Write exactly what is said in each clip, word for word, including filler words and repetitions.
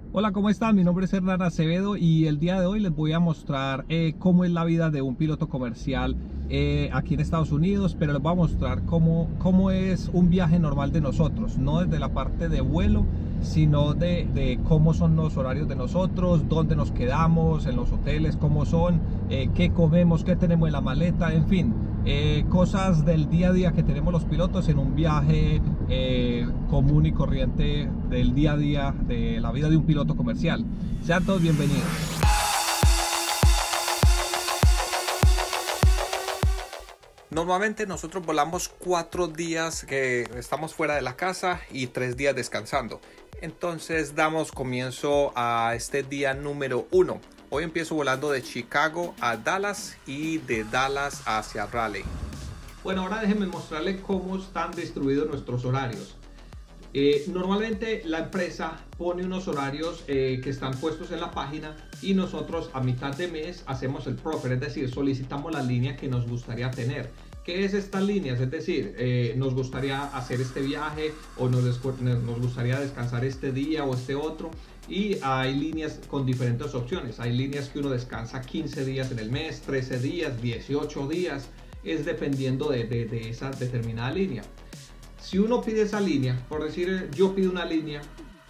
Hola, ¿cómo están? Mi nombre es Hernán Acevedo y el día de hoy les voy a mostrar eh, cómo es la vida de un piloto comercial eh, aquí en Estados Unidos, pero les voy a mostrar cómo, cómo es un viaje normal de nosotros, no desde la parte de vuelo, sino de, de cómo son los horarios de nosotros, dónde nos quedamos, en los hoteles, cómo son, eh, qué comemos, qué tenemos en la maleta, en fin, eh, cosas del día a día que tenemos los pilotos en un viaje eh, común y corriente del día a día de la vida de un piloto comercial. Sean todos bienvenidos. Normalmente nosotros volamos cuatro días que estamos fuera de la casa y tres días descansando. Entonces damos comienzo a este día número uno. Hoy empiezo volando de Chicago a Dallas y de Dallas hacia Raleigh. Bueno, ahora déjenme mostrarles cómo están distribuidos nuestros horarios. Eh, normalmente la empresa pone unos horarios eh, que están puestos en la página y nosotros a mitad de mes hacemos el proffer, es decir, solicitamos la línea que nos gustaría tener. ¿Qué es estas líneas? Es decir, eh, nos gustaría hacer este viaje o nos, nos gustaría descansar este día o este otro. Y hay líneas con diferentes opciones. Hay líneas que uno descansa quince días en el mes, trece días, dieciocho días. Es dependiendo de, de, de esa determinada línea. Si uno pide esa línea, por decir yo pido una línea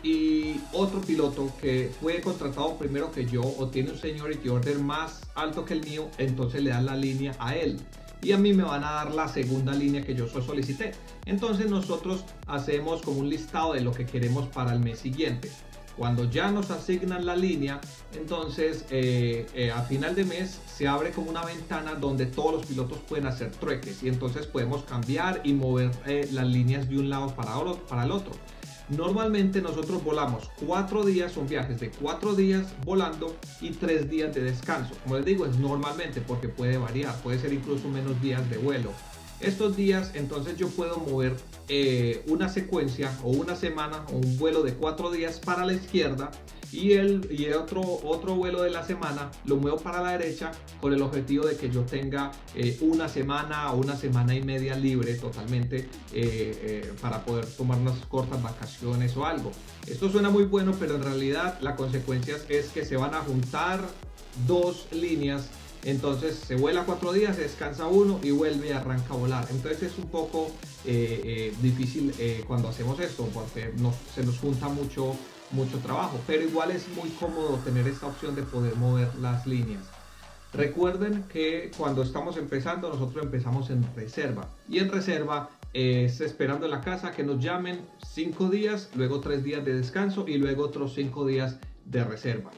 y otro piloto que fue contratado primero que yo o tiene un seniority order más alto que el mío, entonces le dan la línea a él y a mí me van a dar la segunda línea que yo solicité. Entonces nosotros hacemos como un listado de lo que queremos para el mes siguiente. Cuando ya nos asignan la línea, entonces eh, eh, a final de mes se abre como una ventana donde todos los pilotos pueden hacer trueques y entonces podemos cambiar y mover eh, las líneas de un lado para, para el otro. Normalmente nosotros volamos cuatro días, son viajes de cuatro días volando y tres días de descanso. Como les digo, es normalmente porque puede variar, puede ser incluso menos días de vuelo. Estos días entonces yo puedo mover eh, una secuencia o una semana o un vuelo de cuatro días para la izquierda y el, y el otro, otro vuelo de la semana lo muevo para la derecha con el objetivo de que yo tenga eh, una semana o una semana y media libre totalmente eh, eh, para poder tomar unas cortas vacaciones o algo. Esto suena muy bueno, pero en realidad la consecuencia es que se van a juntar dos líneas. Entonces se vuela cuatro días, se descansa uno y vuelve y arranca a volar. Entonces es un poco eh, eh, difícil eh, cuando hacemos esto porque nos, se nos junta mucho, mucho trabajo. Pero igual es muy cómodo tener esta opción de poder mover las líneas. Recuerden que cuando estamos empezando nosotros empezamos en reserva. Y en reserva eh, es esperando en la casa que nos llamen cinco días, luego tres días de descanso y luego otros cinco días de reserva.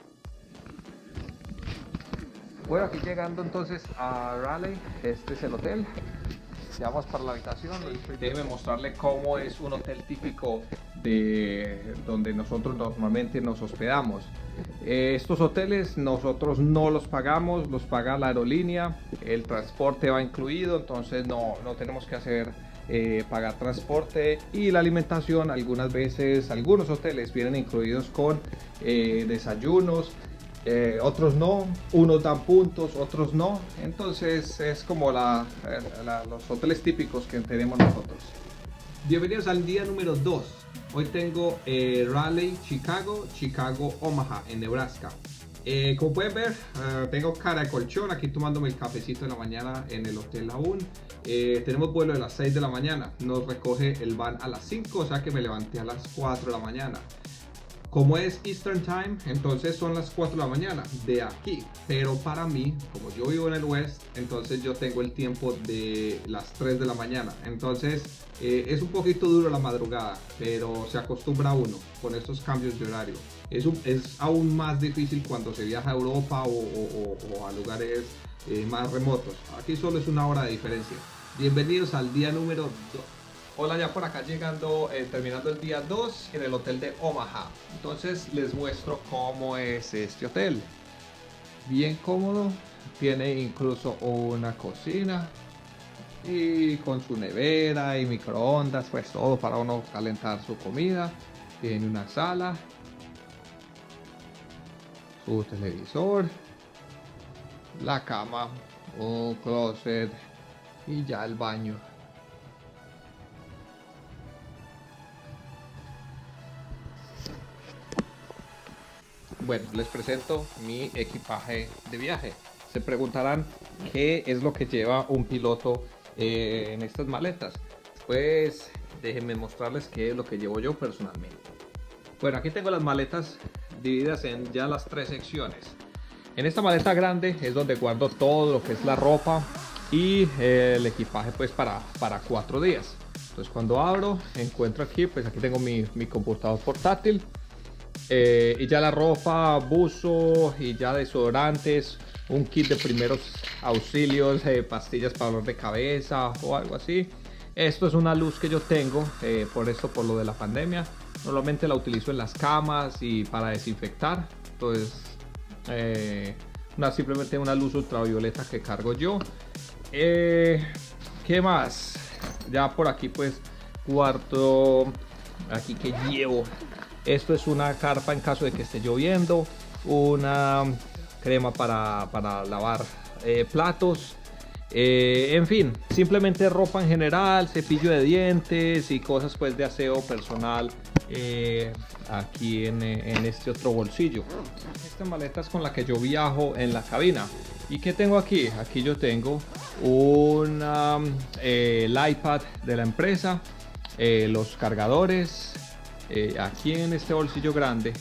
Bueno, aquí llegando entonces a Raleigh, este es el hotel. Ya vamos para la habitación. Déjeme mostrarle cómo es un hotel típico de donde nosotros normalmente nos hospedamos. Eh, estos hoteles nosotros no los pagamos, los paga la aerolínea. El transporte va incluido, entonces no, no tenemos que hacer eh, pagar transporte, y la alimentación algunas veces, algunos hoteles vienen incluidos con eh, desayunos. Eh, otros no, unos dan puntos, otros no. Entonces es como la, la, los hoteles típicos que tenemos nosotros. Bienvenidos al día número dos. Hoy tengo eh, Raleigh, Chicago, Chicago, Omaha en Nebraska. Eh, como pueden ver, uh, tengo cara de colchón aquí tomándome el cafecito en la mañana en el hotel aún. Eh, tenemos vuelo de las seis de la mañana, nos recoge el van a las cinco, o sea que me levanté a las cuatro de la mañana. Como es Eastern Time, entonces son las cuatro de la mañana de aquí. Pero para mí, como yo vivo en el West, entonces yo tengo el tiempo de las tres de la mañana. Entonces eh, es un poquito duro la madrugada, pero se acostumbra uno con estos cambios de horario. Es, un, es aún más difícil cuando se viaja a Europa o, o, o a lugares eh, más remotos. Aquí solo es una hora de diferencia. Bienvenidos al día número dos. Hola, ya por acá llegando, eh, terminando el día dos en el hotel de Omaha. Entonces les muestro cómo es este hotel. Bien cómodo, tiene incluso una cocina y con su nevera y microondas, pues todo para uno calentar su comida. Tiene una sala, su televisor, la cama, un closet y ya el baño. Bueno, les presento mi equipaje de viaje. Se preguntarán qué es lo que lleva un piloto eh, en estas maletas. Pues déjenme mostrarles qué es lo que llevo yo personalmente. Bueno, aquí tengo las maletas divididas en ya las tres secciones. En esta maleta grande es donde guardo todo lo que es la ropa y eh, el equipaje pues para, para cuatro días. Entonces cuando abro encuentro aquí, pues aquí tengo mi, mi computador portátil. Eh, y ya la ropa, buzo y ya desodorantes, un kit de primeros auxilios, eh, pastillas para dolor de cabeza o algo así. Esto es una luz que yo tengo, eh, por esto, por lo de la pandemia. Normalmente la utilizo en las camas y para desinfectar. Entonces, eh, una, simplemente una luz ultravioleta que cargo yo. Eh, ¿Qué más? Ya por aquí pues guardo, aquí que llevo. Esto es una carpa en caso de que esté lloviendo, una crema para, para lavar eh, platos, eh, en fin, simplemente ropa en general, cepillo de dientes y cosas pues de aseo personal eh, aquí en, en este otro bolsillo. Esta maleta es con la que yo viajo en la cabina. ¿Y qué tengo aquí? Aquí yo tengo una, eh, el iPad de la empresa, eh, los cargadores. Eh, aquí en este bolsillo grande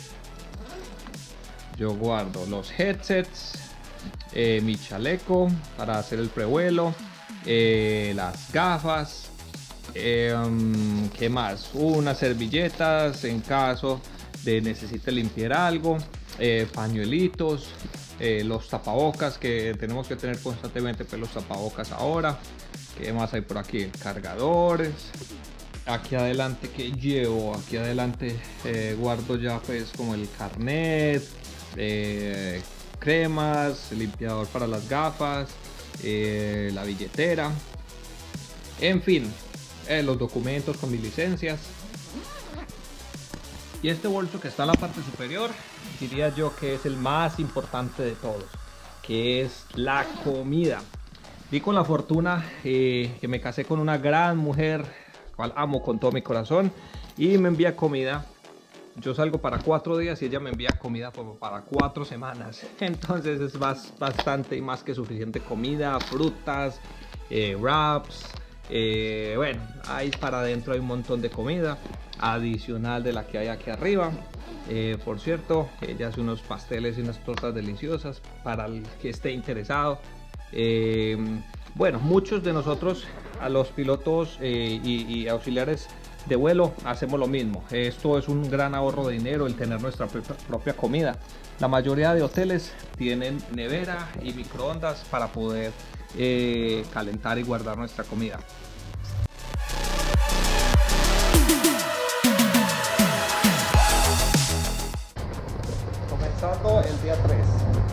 yo guardo los headsets, eh, mi chaleco para hacer el prevuelo, eh, las gafas, eh, um, ¿qué más? Unas servilletas en caso de necesite limpiar algo, eh, pañuelitos, eh, los tapabocas que tenemos que tener constantemente, pues los tapabocas ahora. ¿Qué más hay por aquí? Cargadores. Aquí adelante que llevo, aquí adelante eh, guardo ya pues como el carnet, eh, cremas, limpiador para las gafas, eh, la billetera, en fin, eh, los documentos con mis licencias. Y este bolso que está en la parte superior, diría yo que es el más importante de todos, que es la comida. Vi con la fortuna eh, que me casé con una gran mujer, cual amo con todo mi corazón, y me envía comida. Yo salgo para cuatro días y ella me envía comida para cuatro semanas. Entonces es más, bastante y más que suficiente comida, frutas, eh, wraps, eh, bueno, ahí para adentro hay un montón de comida adicional de la que hay aquí arriba. Eh, por cierto, ella hace unos pasteles y unas tortas deliciosas para el que esté interesado. Eh, bueno, muchos de nosotros, a los pilotos eh, y, y auxiliares de vuelo, hacemos lo mismo. Esto es un gran ahorro de dinero, el tener nuestra propia comida. La mayoría de hoteles tienen nevera y microondas para poder eh, calentar y guardar nuestra comida. Comenzando el día tres.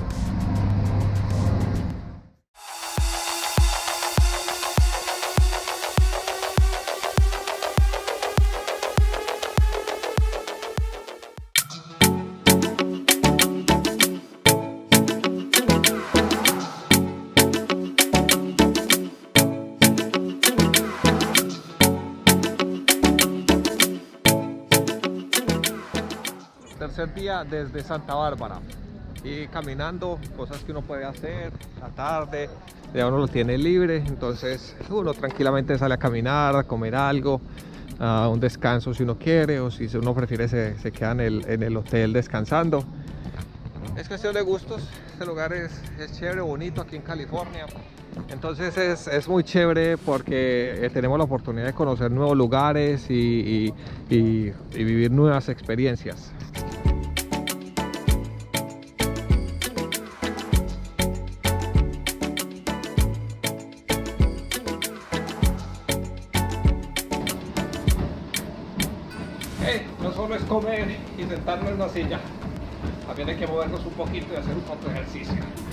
Tercer día desde Santa Bárbara y caminando, cosas que uno puede hacer la tarde, ya uno lo tiene libre, entonces uno tranquilamente sale a caminar, a comer algo, uh, un descanso si uno quiere, o si uno prefiere se, se queda en el, en el hotel descansando. Es cuestión de gustos. Este lugar es, es chévere, bonito aquí en California. Entonces es, es muy chévere porque eh, tenemos la oportunidad de conocer nuevos lugares y, y, y, y vivir nuevas experiencias. Hey, no solo es comer y sentarnos en una silla, también hay que movernos un poquito y hacer un poco de ejercicio.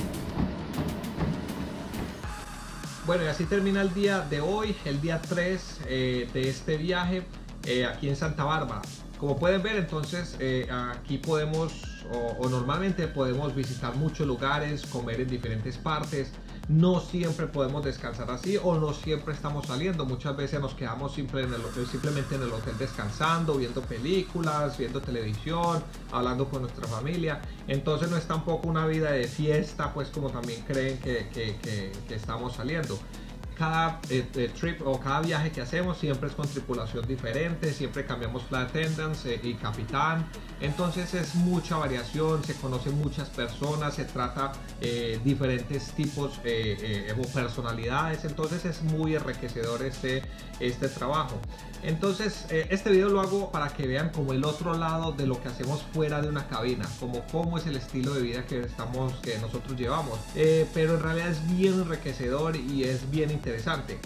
Bueno, y así termina el día de hoy, el día tres eh, de este viaje eh, aquí en Santa Bárbara. Como pueden ver, entonces eh, aquí podemos o, o normalmente podemos visitar muchos lugares, comer en diferentes partes, no siempre podemos descansar así o no siempre estamos saliendo. Muchas veces nos quedamos simple en el hotel, simplemente en el hotel descansando, viendo películas, viendo televisión, hablando con nuestra familia. Entonces no es tampoco una vida de fiesta, pues como también creen que, que, que, que estamos saliendo. Cada eh, eh, trip o cada viaje que hacemos siempre es con tripulación diferente, siempre cambiamos flight attendants eh, y capitán, entonces es mucha variación, se conocen muchas personas, se trata eh, diferentes tipos eh, eh, o personalidades, entonces es muy enriquecedor este, este trabajo. Entonces eh, este video lo hago para que vean como el otro lado de lo que hacemos fuera de una cabina, como cómo es el estilo de vida que, estamos, que nosotros llevamos, eh, pero en realidad es bien enriquecedor y es bien interesante. Interesante.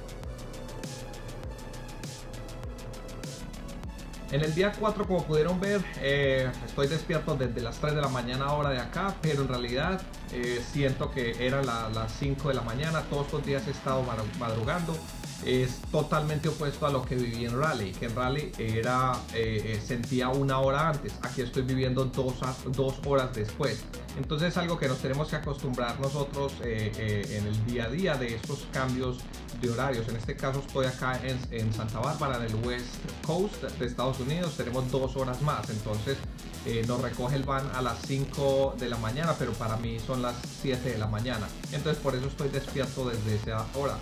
En el día cuatro, como pudieron ver, eh, estoy despierto desde las tres de la mañana hora de acá, pero en realidad eh, siento que eran la, las cinco de la mañana. Todos estos días he estado madrugando. Es totalmente opuesto a lo que viví en Raleigh, que en Raleigh era, eh, sentía una hora antes. Aquí estoy viviendo dos, dos horas después. Entonces es algo que nos tenemos que acostumbrar nosotros eh, eh, en el día a día de estos cambios de horarios. En este caso estoy acá en, en Santa Bárbara, en el West Coast de Estados Unidos. Tenemos dos horas más, entonces eh, nos recoge el van a las cinco de la mañana, pero para mí son las siete de la mañana. Entonces por eso estoy despierto desde esa hora.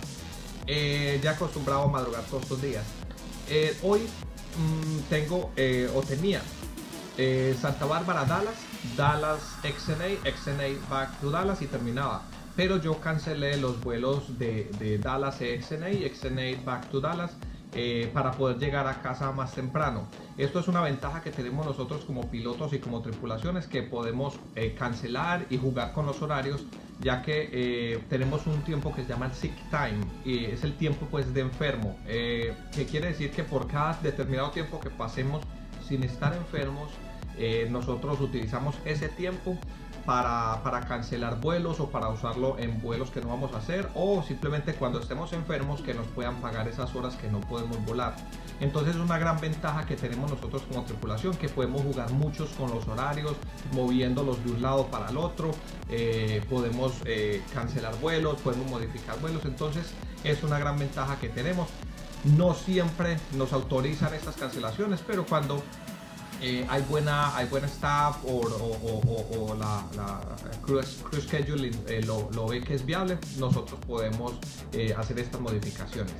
Eh, ya acostumbrado a madrugar todos estos días. Eh, hoy mmm, tengo eh, o tenía eh, Santa Bárbara, Dallas, Dallas, X N A, X N A back to Dallas y terminaba. Pero yo cancelé los vuelos de, de Dallas a X N A y X N A back to Dallas eh, para poder llegar a casa más temprano. Esto es una ventaja que tenemos nosotros como pilotos y como tripulaciones, que podemos eh, cancelar y jugar con los horarios, ya que eh, tenemos un tiempo que se llama sick time y es el tiempo pues de enfermo, eh, que quiere decir que por cada determinado tiempo que pasemos sin estar enfermos, eh, nosotros utilizamos ese tiempo para, para cancelar vuelos o para usarlo en vuelos que no vamos a hacer, o simplemente cuando estemos enfermos que nos puedan pagar esas horas que no podemos volar. Entonces es una gran ventaja que tenemos nosotros como tripulación, que podemos jugar muchos con los horarios, moviéndolos de un lado para el otro, eh, podemos eh, cancelar vuelos, podemos modificar vuelos. Entonces es una gran ventaja que tenemos. No siempre nos autorizan estas cancelaciones, pero cuando eh, hay buena hay buen staff o, o, o, o la, la crew, crew schedule eh, lo, lo ve que es viable, nosotros podemos eh, hacer estas modificaciones.